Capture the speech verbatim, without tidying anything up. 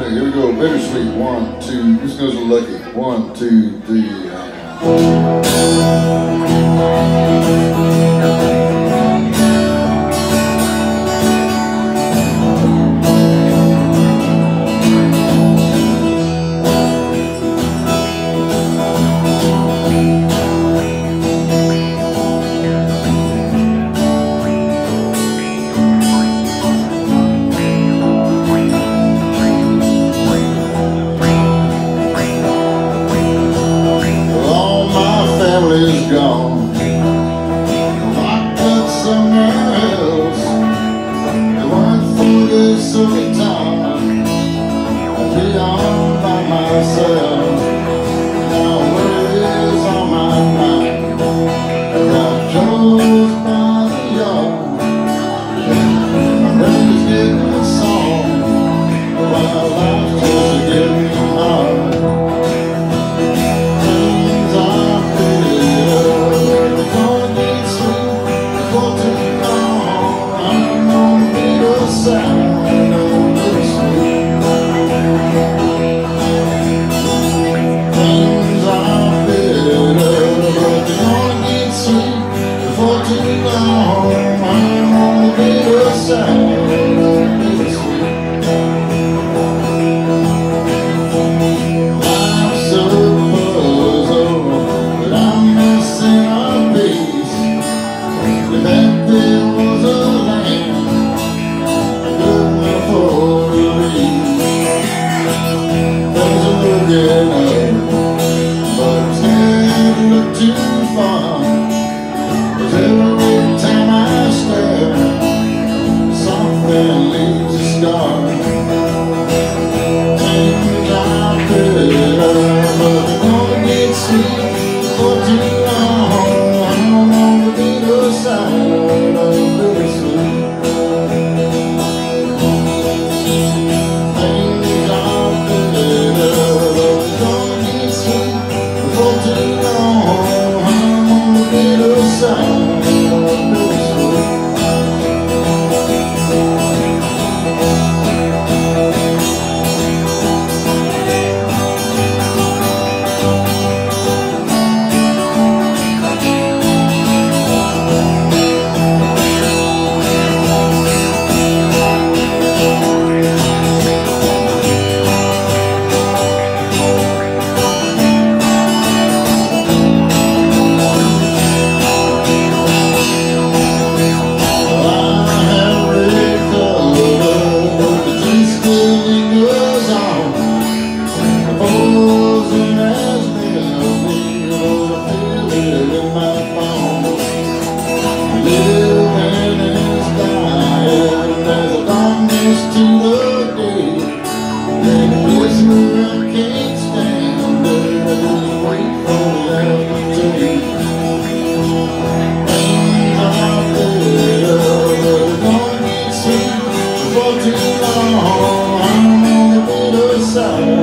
Okay, here we go. Bittersweet. One, two. This goes to Lucky. One, two, three. Is gone, locked up somewhere else. It went through this silly time, beyond by myself. Now where is on my mind? Got Joe's by the yard. My brain is getting a song, while life's just getting hard. Too long, I'm on the bitter side.